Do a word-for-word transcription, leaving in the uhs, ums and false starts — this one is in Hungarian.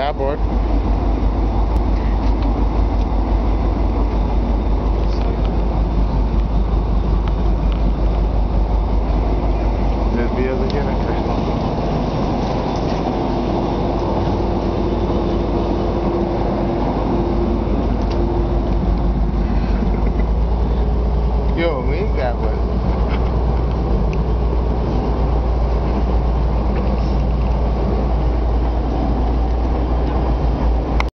Starboard. Desvías de Jennifer. Yo, we ain't got what?